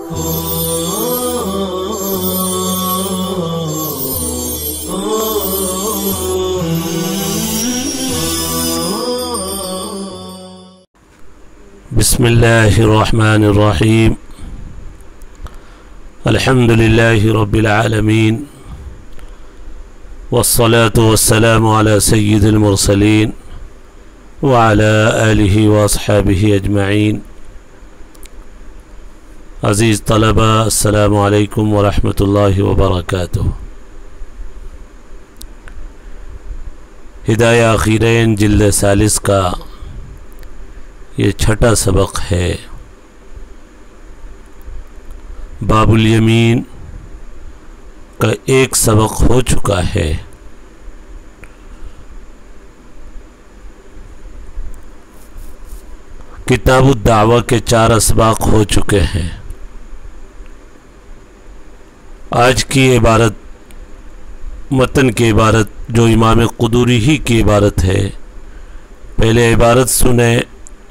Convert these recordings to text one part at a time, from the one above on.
بسم اللہ الرحمن الرحیم الحمد للہ رب العالمین والصلاة والسلام على سید المرسلین وعلى آلہ واصحابہ اجمعین۔ عزیز طلبہ، السلام علیکم ورحمۃ اللہ وبرکاتہ۔ ہدایہ اخیرین جلد ثالث کا یہ چھٹا سبق ہے۔ باب الیمین کا ایک سبق ہو چکا ہے۔ کتاب الدعوہ کے 4 اسباق ہو چکے ہیں۔ آج کی عبارت متن کی عبارت جو امام قدوری ہی کی عبارت ہے، پہلے عبارت سنیں۔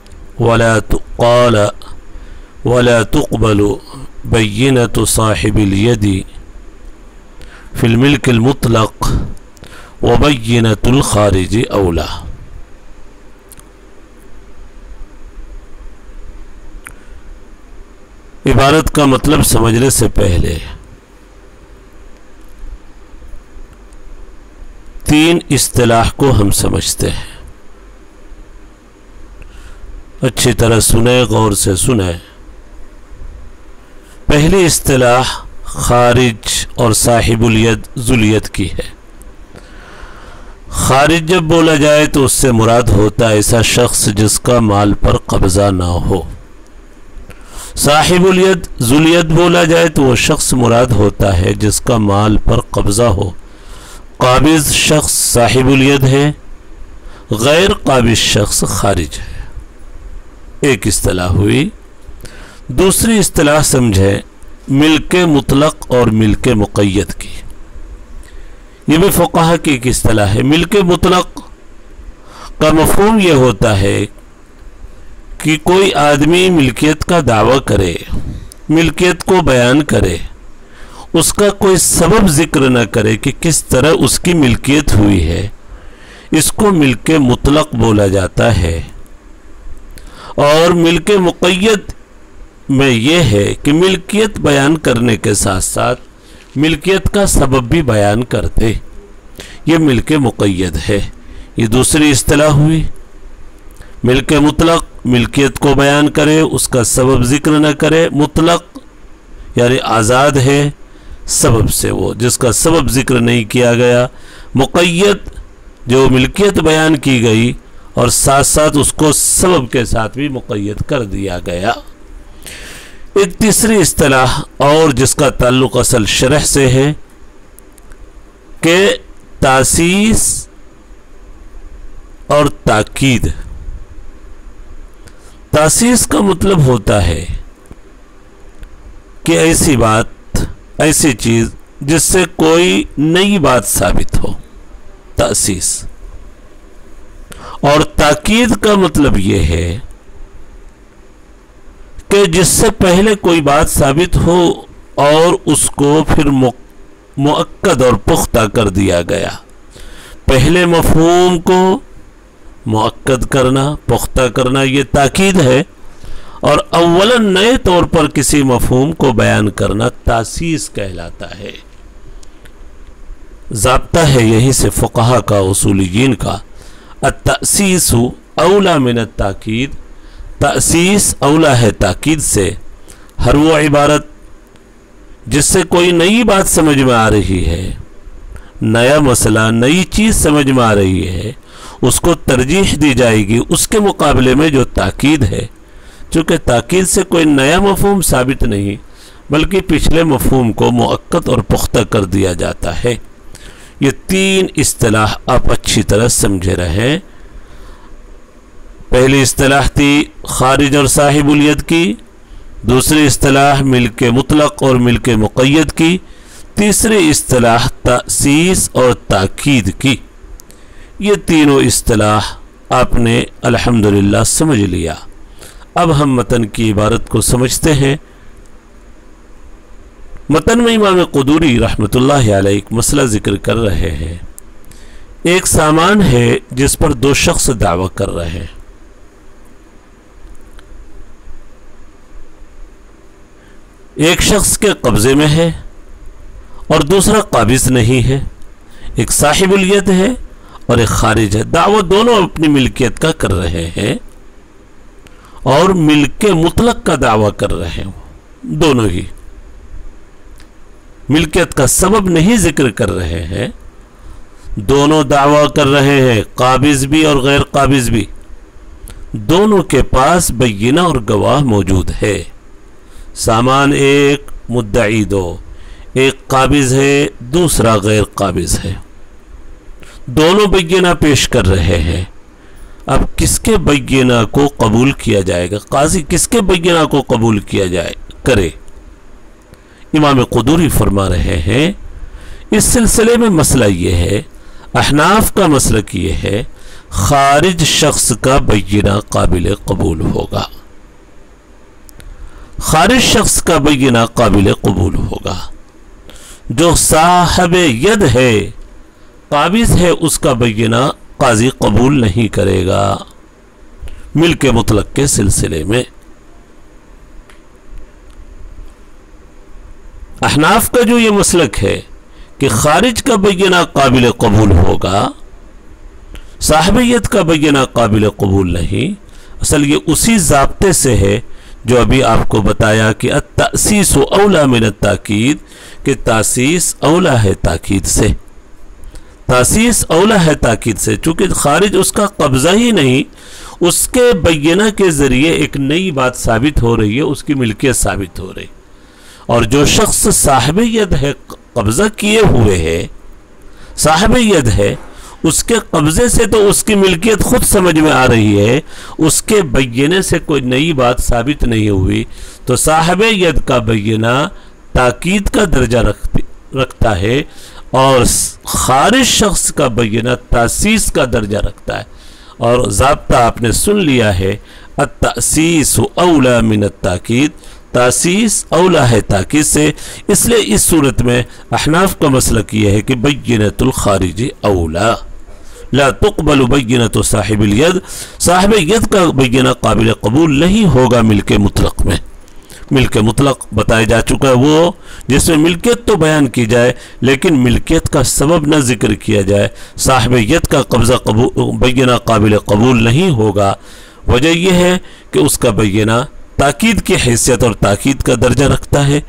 ولا تقبل بینۃ صاحب الید فی الملک المطلق وبینۃ الخارج اولا۔ عبارت کا مطلب سمجھنے سے پہلے 3 اصطلاح کو ہم سمجھتے ہیں۔ اچھی طرح سنیں، غور سے سنیں۔ پہلی اصطلاح خارج اور صاحب الید ذوالید کی ہے۔ خارج جب بولا جائے تو اس سے مراد ہوتا ہے ایسا شخص جس کا مال پر قبضہ نہ ہو۔ صاحب الید ذوالید بولا جائے تو وہ شخص مراد ہوتا ہے جس کا مال پر قبضہ ہو۔ قابض شخص صاحب الید ہے، غیر قابض شخص خارج ہے۔ ایک اصطلاح ہوئی۔ دوسری اصطلاح سمجھیں ملک مطلق اور ملک مقید کی۔ یہ بھی فقہا کی ایک اصطلاح ہے۔ ملک مطلق کا مفہوم یہ ہوتا ہے کہ کوئی آدمی ملکیت کا دعویٰ کرے، ملکیت کو بیان کرے، اس کا کوئی سبب ذکر نہ کرے کہ کس طرح اس کی ملکیت ہوئی ہے، اس کو ملک مطلق بولا جاتا ہے۔ اور ملک مقید میں یہ ہے کہ ملکیت بیان کرنے کے ساتھ ساتھ ملکیت کا سبب بھی بیان کرتے، یہ ملک مقید ہے۔ یہ دوسری اصطلاح ہوئی۔ ملک مطلق ملکیت کو بیان کرے، اس کا سبب ذکر نہ کرے۔ مطلق یعنی آزاد ہے سبب سے، وہ جس کا سبب ذکر نہیں کیا گیا۔ مقید جو ملکیت بیان کی گئی اور ساتھ ساتھ اس کو سبب کے ساتھ بھی مقید کر دیا گیا۔ ایک تیسری اصطلاح اور جس کا تعلق اصل شرح سے ہے کہ تاسیس اور تاکید۔ تاسیس کا مطلب ہوتا ہے کہ ایسی بات، ایسی چیز جس سے کوئی نئی بات ثابت ہو، تاسیس۔ اور تاکید کا مطلب یہ ہے کہ جس سے پہلے کوئی بات ثابت ہو اور اس کو پھر مؤکد اور پختہ کر دیا گیا۔ پہلے مفہوم کو مؤکد کرنا، پختہ کرنا، یہ تاکید ہے۔ اور اولاً نئے طور پر کسی مفہوم کو بیان کرنا تاسیس کہلاتا ہے۔ ضابطہ ہے یہیں سے فقہا کا، اصولیین کا، التأسیس اولا من التاکید۔ تأسیس اولا ہے تاکید سے۔ ہر وہ عبارت جس سے کوئی نئی بات سمجھ میں آ رہی ہے، نیا مسئلہ، نئی چیز سمجھ میں آ رہی ہے، اس کو ترجیح دی جائے گی اس کے مقابلے میں جو تاکید ہے۔ چونکہ تاکید سے کوئی نیا مفہوم ثابت نہیں بلکہ پچھلے مفہوم کو مؤکد اور پختہ کر دیا جاتا ہے۔ یہ 3 اصطلاح آپ اچھی طرح سمجھے رہیں۔ پہلی اصطلاح تھی خارج اور صاحب الید کی، دوسری اصطلاح ملک مطلق اور ملک مقید کی، تیسری اصطلاح تأسیس اور تاکید کی۔ یہ تینوں اصطلاح آپ نے الحمدللہ سمجھ لیا۔ اب ہم متن کی عبارت کو سمجھتے ہیں۔ मतन में इमाम क़ुदूरी रहमतुल्लाह अलैह एक मसला जिक्र कर रहे हैं। एक सामान है जिस पर दो शख्स दावा कर रहे हैं। एक शख्स के कब्जे में है और दूसरा काबिज नहीं है। एक साहिबुल यद है और एक खारिज है। दावा दोनों अपनी मिल्कियत का कर रहे हैं और मिल्के मुतलक का दावा कर रहे हैं। दोनों ही मिल्कियत का सबब नहीं जिक्र कर रहे हैं। दोनों दावा कर रहे हैं, काबिज भी और गैर काबिज भी। दोनों के पास बय्यिना और गवाह मौजूद है। सामान एक, मुद्दई दो। एक काबिज है, दूसरा गैर काबिज है। दोनों बय्यिना पेश कर रहे हैं। अब किसके बय्यिना को कबूल किया जाएगा? काजी किसके बय्यिना को कबूल किया जाए करे? इमाम क़ुदूरी फरमा रहे हैं, इस सिलसिले में मसला ये है, अहनाफ का मसलक ये है, खारिज शख्स का बय्यिना काबिल कबूल होगा। खारिज शख्स का बय्यिना काबिल कबूल होगा। जो साहिब यद है, काबिज है, उसका बय्यिना काजी कबूल नहीं करेगा मिल्के मुतलक के सिलसिले में। अहनाफ का जो ये मसलक है कि खारिज का बय्यिना काबिल कबूल होगा, साहिबियत का बय्यिना काबिल कबूल नहीं। असल ये उसी ज़ाब्ते से है जो अभी आपको बताया कि अत-तअसीस औला मिन अत-ताकीद, कि तासीस औला है ताकीद से। तासीस औला है ताकीद से, चूंकि खारिज उसका कब्जा ही नहीं, उसके बय्यिना के ज़रिए एक नई बात साबित हो रही है, उसकी मिल्कियत साबित हो रही। और जो शख्स साहिब यद है, कब्जा किए हुए है, साहिब यद है, उसके कब्जे से तो उसकी मिल्कियत खुद समझ में आ रही है, उसके बय्यिने से कोई नई बात साबित नहीं हुई। तो साहिब यद का बय्यिना ताकीद का दर्जा रखता है और खारिज शख्स का बय्यिना तासीस का दर्जा रखता है। और ज़ाब्ता आपने सुन लिया है, अत-तअसीस औला मिन अत-ताकीद, तासीस औला है ताकीद से। इसलिए इस सूरत में अहनाफ का मसलक यह है कि बय्यिनतुल खारिजी औला, ला तुक़बलु बय्यिनतु साहिबिल यद, साहिब यद का बय्यिना काबिल कबूल नहीं होगा मिल्के मुतलक में। मिल्के मुतलक बताया जा चुका है वो जिसमें मिल्कियत तो बयान की जाए लेकिन मिल्कियत का सबब न जिक्र किया जाए। साहिब यद का कब्जा बय्यिना काबिल कबूल नहीं होगा। वजह यह है कि उसका बय्यिना ताकीद की हैसियत और ताकीद का दर्जा रखता है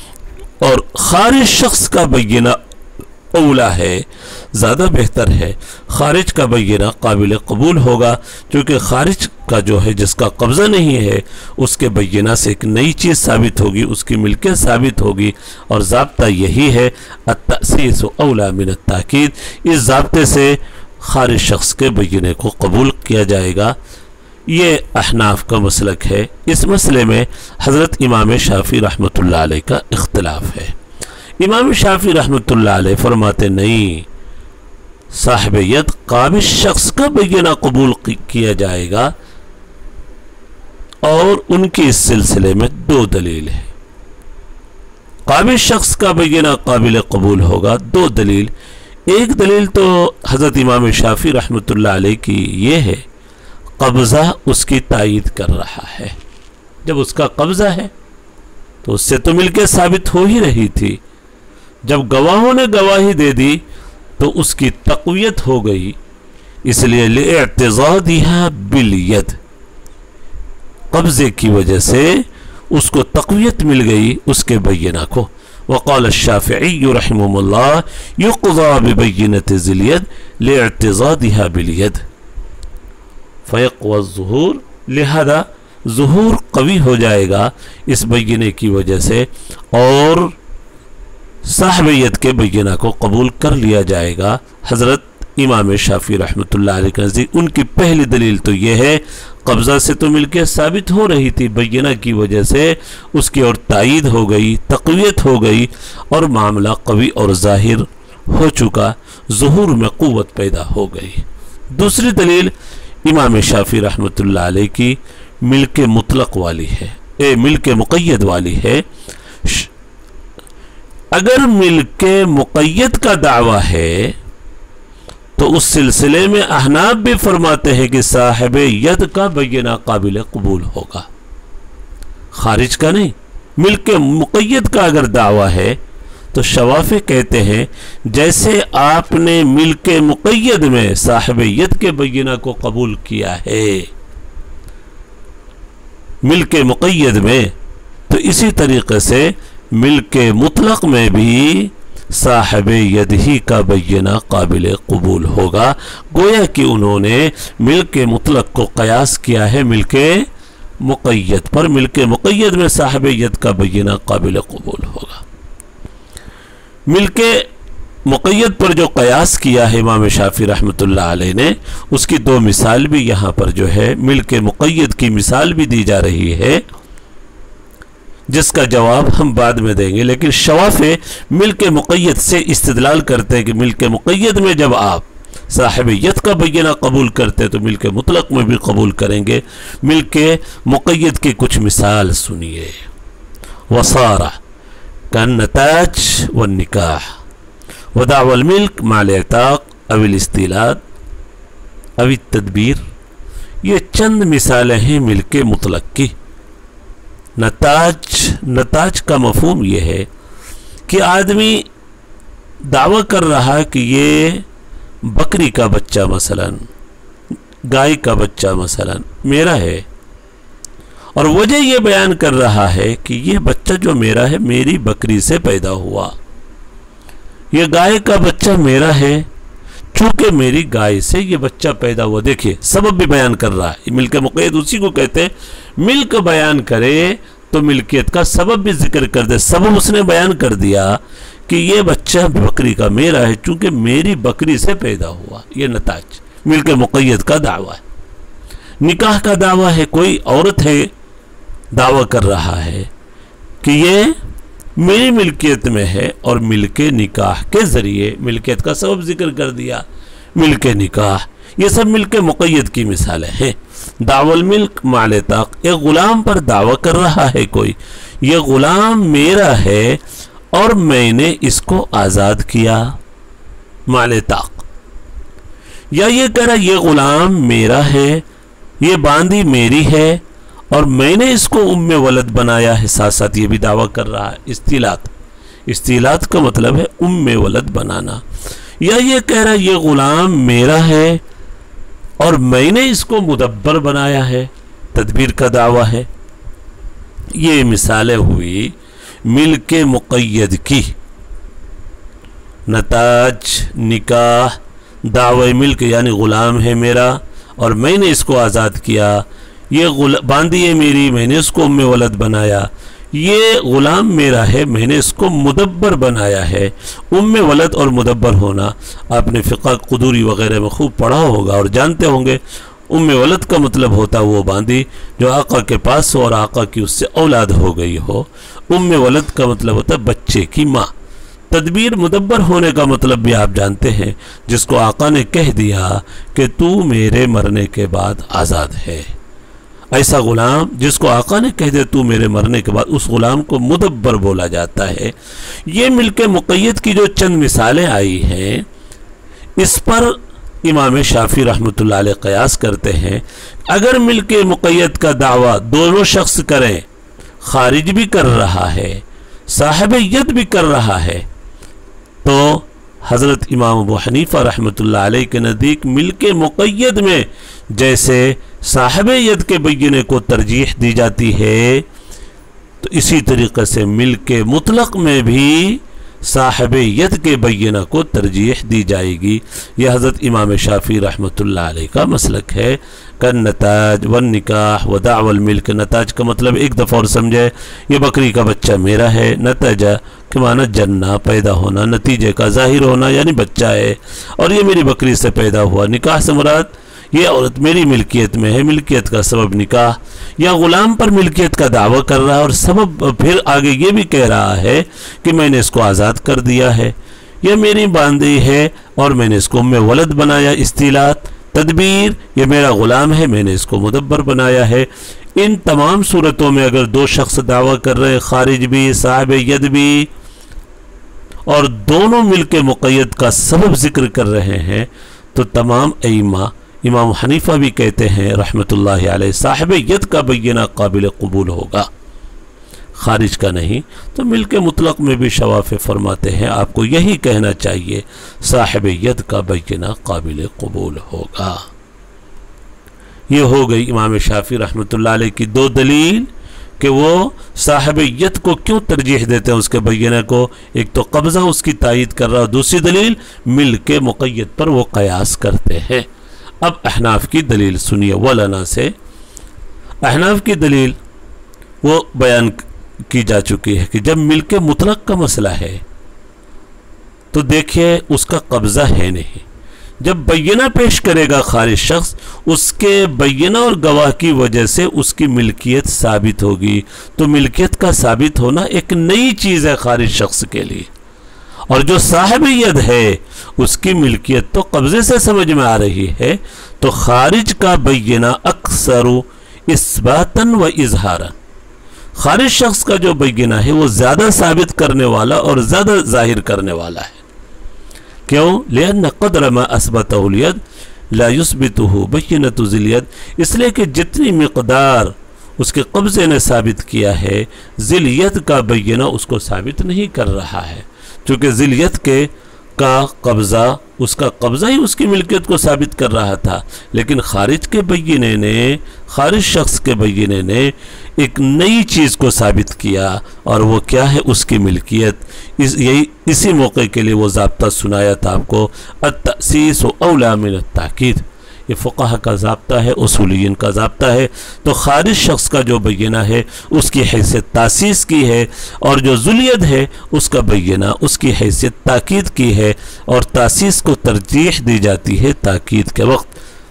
और खारिज शख्स का बय्यिना औला है, ज़्यादा बेहतर है। खारिज का बय्यिना काबिल कबूल होगा क्योंकि खारिज का जो है, जिसका कब्ज़ा नहीं है, उसके बय्यिना से एक नई चीज़ साबित होगी, उसकी मिल्कियत साबित होगी। और ज़ाब्ता यही है, अत-तअसीस औला मिन अत-ताकीद। इस ज़ाब्ते से खारिज शख्स के बय्यिने को कबूल किया जाएगा। ये अहनाफ का मसलक है। इस मसले में हज़रत इमाम शाफ़ी रहमतुल्लाह अलैह का इख्तिलाफ है। इमाम शाफ़ी रहमतुल्लाह अलैह फरमाते नहीं, साहिब यद काबिज शख्स का बय्यिना कबूल किया जाएगा। और उनके इस सिलसिले में दो दलील है। काबिज शख्स का बय्यिना काबिल कबूल होगा, दो दलील। एक दलील तो हज़रत इमाम शाफ़ी रहमतुल्लाह अलैह की ये है, कब्ज़ा उसकी तायीद कर रहा है। जब उसका कब्ज़ा है तो उससे तो मिलके साबित हो ही रही थी। जब गवाहों ने गवाही दे दी तो उसकी तक़वियत हो गई। इसलिए लिअतिज़ादिहा बिल-यद, कब्ज़े की वजह से उसको तक़वियत मिल गई उसके बय्यिना को। वक़ाल शाफ़िई रहिमहुल्लाह युक़ज़ा बिबय्यिनति ज़िल-यद लिअतिज़ादिहा बिल-यद फ़यक़्वा ज़ुहूर, लिहाजा ज़ुहूर कवी हो जाएगा इस बय्यिने की वजह से और साहिब यद के बय्यिना को कबूल कर लिया जाएगा। हज़रत इमाम शाफ़ी रहमतुल्लाह अलैह के नज़दीक उनकी पहली दलील तो ये है, कब्ज़ा से तो मिलके साबित हो रही थी, बय्यिना की वजह से उसकी और तायीद हो गई, तक़वियत हो गई और मामला कवी और ज़ाहिर हो चुका, ज़ुहूर में क़ुव्वत पैदा हो गई। दूसरी दलील इमाम शाफ़ी रहमतुल्लाह अलैह की मिल्के मुतलक वाली है, मिल्के मुक़य्यद वाली है। اگر ملک مقید کا دعویٰ ہے تو اس سلسلے میں احناف بھی فرماتے ہیں کہ صاحب ید کا بینہ قابل قبول ہوگا، خارج کا نہیں۔ ملک مقید کا اگر دعویٰ ہے تو شوافی کہتے ہیں جیسے آپ نے ملک مقید میں صاحب ید کے بینہ کو قبول کیا ہے ملک مقید میں، تو اسی طریقے سے ملک مطلق میں بھی صاحب ید ہی کا بینہ قابل قبول ہوگا، گویا کہ انہوں نے ملک مطلق کو قیاس کیا ہے ملک مقید پر، ملک مقید میں صاحب ید کا بینہ قابل قبول ہوگا۔ ملک مقید پر جو قیاس کیا ہے امام شافعی رحمۃ اللہ علیہ نے، اس کی دو مثال بھی یہاں پر جو ہے ملک مقید کی مثال بھی دی جا رہی ہے، جس کا جواب ہم بعد میں دیں گے، لیکن شوافی ملک مقید سے استدلال کرتے ہیں کہ ملک مقید میں جب آپ صاحب ید کا بینہ قبول کرتے تو ملک مطلق میں بھی قبول کریں گے۔ ملک مقید کی کچھ مثال سنیے۔ وصارہ كالنتاج والنکاح ودعوى الملک مع الاعتاق او الاستیلاد او التدبیر، یہ چند مثالیں ہیں ملک مطلق کی۔ نتاج کا مفہوم یہ ہے کہ آدمی دعویٰ کر رہا کہ یہ بکری کا بچہ مثلا، گائے کا بچہ مثلا میرا ہے، اور وجہ یہ بیان کر رہا ہے کہ یہ بچہ جو میرا ہے میری بکری سے پیدا ہوا، یہ گائے کا بچہ میرا ہے چونکہ میری گائے سے یہ بچہ پیدا ہوا۔ دیکھیے سبب بھی بیان کر رہا ہے، ملک مقید اسی کو کہتے ہیں، ملک بیان کرے تو ملکیت کا سبب بھی ذکر کر دے۔ سبب اس نے بیان کر دیا کہ یہ بچہ بکری کا میرا ہے چونکہ میری بکری سے پیدا ہوا، یہ نتاج ملک مقید کا دعویٰ ہے۔ نکاح کا دعویٰ ہے، کوئی عورت ہے دعویٰ کر رہا ہے کہ یہ میری ملکیت میں ہے، اور ملک نکاح کے ذریعے ملکیت کا سبب ذکر کر دیا، ملک نکاح، یہ سب ملک مقید کی مثالیں ہیں۔ دعوی الملک مع الاعتاق، ایک غلام پر دعویٰ کر رہا ہے کوئی، یہ غلام میرا ہے اور میں نے اس کو آزاد کیا، مع الاعتاق۔ یا یہ کہہ رہا یہ غلام میرا ہے، یہ باندی میری ہے اور میں نے اس کو ام ولد بنایا ہے، ساتھ ساتھ یہ بھی دعویٰ کر رہا ہے استیلات کا مطلب ہے ام ولد بنانا۔ یا یہ کہہ رہا یہ غلام میرا ہے اور میں نے اس کو مدبر بنایا ہے، تدبیر کا دعویٰ ہے۔ یہ مثالیں ہوئی ملک مقید کی۔ نتاج، نکاح، دعوی ملک یعنی غلام ہے میرا اور میں نے اس کو آزاد کیا، یہ باندی ہے میری، میں نے اس کو ام ولد بنایا، یہ غلام میرا ہے، میں نے اس کو مدبر بنایا ہے۔ ام ولد اور مدبر ہونا آپ نے فقہ قدوری وغیرہ میں خوب پڑھا ہوگا اور جانتے ہوں گے۔ ام ولد کا مطلب ہوتا وہ باندی جو آقا کے پاس ہو اور آقا کی اس سے اولاد ہو گئی ہو۔ ام ولد کا مطلب ہوتا ہے بچے کی ماں۔ تدبیر مدبر ہونے کا مطلب بھی آپ جانتے ہیں، جس کو آقا نے کہہ دیا کہ تو میرے مرنے کے بعد آزاد ہے۔ ایسا غلام جس کو آقا نے کہہ دے تو میرے مرنے کے بعد، اس غلام کو مدبر بولا جاتا ہے۔ یہ ملک مقید کی جو چند مثالیں آئی ہیں، اس پر امام شافعی رحمۃ اللہ علیہ قیاس کرتے ہیں۔ اگر ملک مقید کا دعویٰ دونوں شخص کریں، خارج بھی کر رہا ہے، صاحب ید بھی کر رہا ہے، تو حضرت امام ابو حنیفہ رحمۃ اللہ علیہ کے نزدیک ملک مقید میں جیسے صاحب ید کے بینے کو ترجیح دی جاتی ہے، تو اسی طریقے سے ملک مطلق میں بھی صاحب ید کے بینہ کو ترجیح دی جائے گی۔ یہ حضرت امام شافعی رحمۃ اللہ علیہ کا مسلک ہے۔ کالنتاج والنکاح ودعوی الملک، نتاج کا مطلب ایک دفعہ اور سمجھے، یہ بکری کا بچہ میرا ہے۔ نتاجہ کہ معنی جننا، پیدا ہونا، نتیجے کا ظاہر ہونا یعنی بچہ ہے، اور یہ میری بکری سے پیدا ہوا۔ نکاح سے مراد یہ عورت میری ملکیت میں ہے، ملکیت کا سبب نکاح۔ یا غلام پر ملکیت کا دعویٰ کر رہا ہے اور سبب پھر آگے یہ بھی کہہ رہا ہے کہ میں نے اس کو آزاد کر دیا ہے، یہ میری باندی ہے اور میں نے اس کو ام ولد بنایا۔ استیلات، تدبیر، یہ میرا غلام ہے، میں نے اس کو مدبر بنایا ہے۔ ان تمام صورتوں میں اگر دو شخص دعویٰ کر رہے، خارج بھی، صاحب ید بھی، اور دونوں مل کے مقید کا سبب ذکر کر رہے ہیں، تو تمام ائمہ، امام حنیفہ بھی کہتے ہیں رحمۃ اللہ علیہ صاحب ید کا بینہ قابل قبول ہوگا، خارج کا نہیں۔ تو مل کے مطلق میں بھی شوافع فرماتے ہیں آپ کو یہی کہنا چاہیے، صاحب ید کا بینہ قابل قبول ہوگا۔ یہ ہو گئی امام شافعی رحمۃ اللہ علیہ کی دو دلیل کہ وہ صاحب ید کو کیوں ترجیح دیتے ہیں اس کے بینہ کو، ایک تو قبضہ اس کی تائید کر رہا ہے، دوسری دلیل مل کے مقید پر وہ قیاس کرتے ہیں۔ اب احناف کی دلیل سنیے ولنا سے۔ احناف کی دلیل وہ بیان کی جا چکی ہے کہ جب مل کے مطلق کا مسئلہ ہے تو دیکھیے اس کا قبضہ ہے نہیں، جب بینہ پیش کرے گا خارج شخص، اس کے بینہ اور گواہ کی وجہ سے اس کی ملکیت ثابت ہوگی، تو ملکیت کا ثابت ہونا ایک نئی چیز ہے خارج شخص کے لیے، اور جو صاحب ید ہے اس کی ملکیت تو قبضے سے سمجھ میں آ رہی ہے، تو خارج کا بینہ اکثر اثباتاً و اظہاراً، خارج شخص کا جو بینہ ہے وہ زیادہ ثابت کرنے والا اور زیادہ ظاہر کرنے والا ہے۔ کیوں؟ لأن قدر ما اثبتہ الید لا یثبتہ بینۃ ذی الید، اس لیے کہ جتنی مقدار اس کے قبضے نے ثابت کیا ہے ذی الید کا بینہ اس کو ثابت نہیں کر رہا ہے، چونکہ ذی الید کے کا قبضہ، اس کا قبضہ ہی اس کی ملکیت کو ثابت کر رہا تھا، لیکن خارج کے بینے نے، خارج شخص کے بینے نے ایک نئی چیز کو ثابت کیا، اور وہ کیا ہے؟ اس کی ملکیت۔ اسی موقع کے لیے وہ ضابطہ سنایا تھا آپ کو، التأسیس اولی من التاکید، یہ فقہ کا ضابطہ ہے، اصولین کا ضابطہ ہے۔ تو خارج شخص کا جو بینہ ہے اس کی حیثیت تاسیس کی ہے، اور جو ذو الید ہے اس کا بینہ اس کی حیثیت تاکید کی ہے، اور تاسیس کو ترجیح دی جاتی ہے تاکید کے وقت۔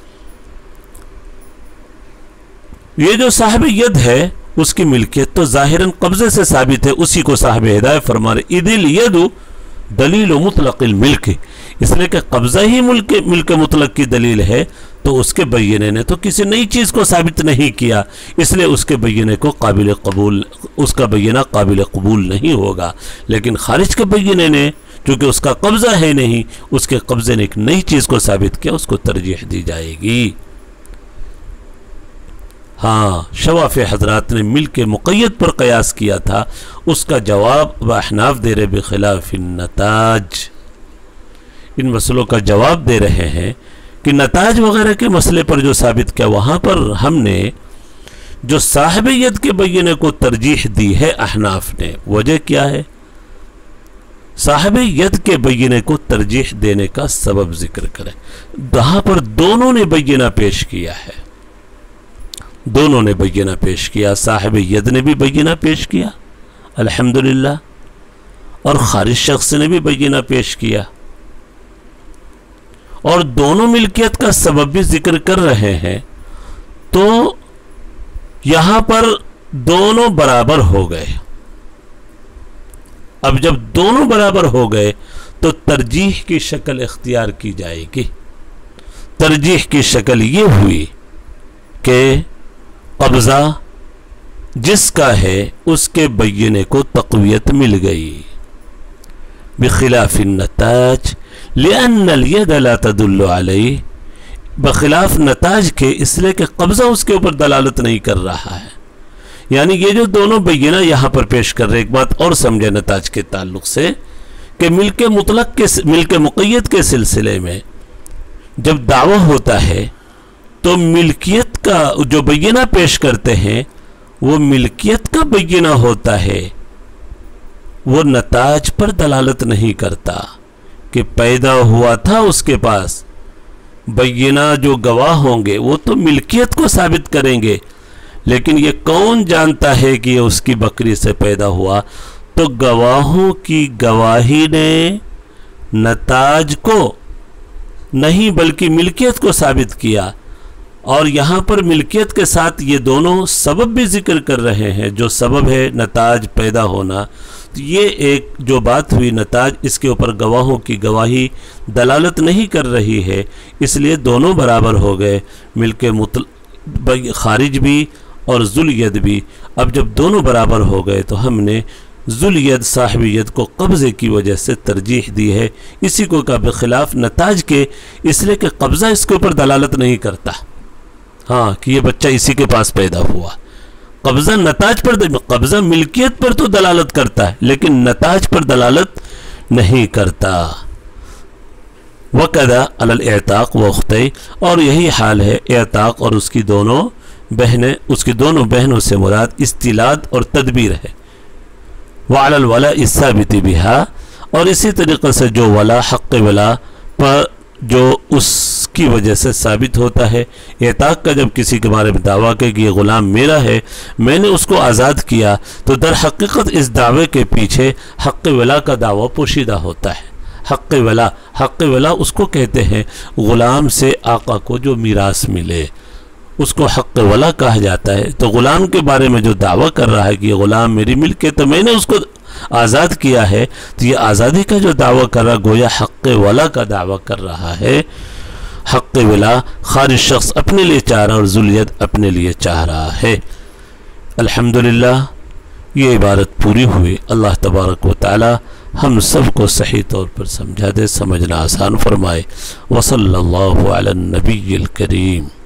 یہ جو صاحب ید ہے اس کی ملکیت تو ظاہراً قبضے سے ثابت ہے، اسی کو صاحب ہدایت فرما رہے، اذ الید دلیل مطلق الملک، اس لیے کہ قبضہ ہی ملک مطلق کی دلیل ہے، تو اس کے بینے نے تو کسی نئی چیز کو ثابت نہیں کیا، اس لیے اس کے بینے کو قابل قبول، اس کا بینہ قابل قبول نہیں ہوگا۔ لیکن خارج کے بینے نے چونکہ اس کا قبضہ ہے نہیں، اس کے قبضے نے ایک نئی چیز کو ثابت کیا، اس کو ترجیح دی جائے گی۔ ہاں، شوافع حضرات نے مل کے مقید پر قیاس کیا تھا، اس کا جواب احناف دے رہے بخلاف النتاج، ان مسئلوں کا جواب دے رہے ہیں کہ نتاج وغیرہ کے مسئلے پر جو ثابت کیا، وہاں پر ہم نے جو صاحب ید کے بینے کو ترجیح دی ہے احناف نے، وجہ کیا ہے؟ صاحب ید کے بینے کو ترجیح دینے کا سبب ذکر کریں، جہاں پر دونوں نے بینہ پیش کیا ہے، دونوں نے بینہ پیش کیا، صاحب ید نے بھی بینہ پیش کیا الحمدللہ، اور خارج شخص نے بھی بینہ پیش کیا، اور دونوں ملکیت کا سبب بھی ذکر کر رہے ہیں، تو یہاں پر دونوں برابر ہو گئے۔ اب جب دونوں برابر ہو گئے تو ترجیح کی شکل اختیار کی جائے گی۔ ترجیح کی شکل یہ ہوئی کہ قبضہ جس کا ہے اس کے بینے کو تقویت مل گئی، بخلاف النتاج لأن الید لا تدل علیہ، بخلاف نتاج کے، اس لیے کہ قبضہ اس کے اوپر دلالت نہیں کر رہا ہے۔ یعنی یہ جو دونوں بینہ یہاں پر پیش کر رہے، ایک بات اور سمجھے نتاج کے تعلق سے، کہ ملک مطلق کے، ملک مقید کے سلسلے میں جب دعویٰ ہوتا ہے تو ملکیت کا جو بینہ پیش کرتے ہیں وہ ملکیت کا بینہ ہوتا ہے، وہ نتاج پر دلالت نہیں کرتا کہ پیدا ہوا تھا اس کے پاس۔ بینہ جو گواہ ہوں گے وہ تو ملکیت کو ثابت کریں گے، لیکن یہ کون جانتا ہے کہ یہ اس کی بکری سے پیدا ہوا؟ تو گواہوں کی گواہی نے نتاج کو نہیں بلکہ ملکیت کو ثابت کیا، اور یہاں پر ملکیت کے ساتھ یہ دونوں سبب بھی ذکر کر رہے ہیں، جو سبب ہے نتاج پیدا ہونا۔ تو یہ ایک جو بات ہوئی نتاج، اس کے اوپر گواہوں کی گواہی دلالت نہیں کر رہی ہے، اس لیے دونوں برابر ہو گئے، ملک خارج بھی اور ذو الید بھی۔ اب جب دونوں برابر ہو گئے تو ہم نے ذوالید صاحب ید کو قبضے کی وجہ سے ترجیح دی ہے، اسی کو کا بخلاف نتاج کے، اس لیے کہ قبضہ اس کے اوپر دلالت نہیں کرتا، ہاں کہ یہ بچہ اسی کے پاس پیدا ہوا۔ قبضہ نتاج پر، قبضہ ملکیت پر تو دلالت کرتا ہے لیکن نتاج پر دلالت نہیں کرتا۔ وَقَدَا عَلَى الْإِعْتَاقِ وَأُخْتَيْهِ، اور یہی حال ہے اعتاق اور اس کی دونوں بہنیں، اس کی دونوں بہنوں سے مراد استیلاد اور تدبیر ہے۔ وَعَلَى الْوَلَاءِ الثَّابِتِ بِهَا، اور اسی طریقے سے جو ولا، حق ولا پر جو اس کی وجہ سے ثابت ہوتا ہے۔ اعتاق کا جب کسی کے بارے میں دعویٰ کہ یہ غلام میرا ہے، میں نے اس کو آزاد کیا، تو در حقیقت اس دعوے کے پیچھے حق ولا کا دعویٰ پوشیدہ ہوتا ہے۔ حق ولا، حق ولا اس کو کہتے ہیں غلام سے آقا کو جو میراث ملے، اس کو حق ولا کہا جاتا ہے۔ تو غلام کے بارے میں جو دعویٰ کر رہا ہے کہ یہ غلام میری ملک ہے تو میں نے اس کو آزاد کیا ہے، تو یہ آزادی کا جو دعویٰ کر رہا گویا حق ولا کا دعویٰ کر رہا ہے۔ حق ولا خارج شخص اپنے لیے چاہ رہا اور ذوالید اپنے لیے چاہ رہا ہے۔ الحمدللہ یہ عبارت پوری ہوئی۔ اللہ تبارک و تعالی ہم سب کو صحیح طور پر سمجھا دے، سمجھنا آسان فرمائے۔ وصلی اللہ علی النبی الکریم۔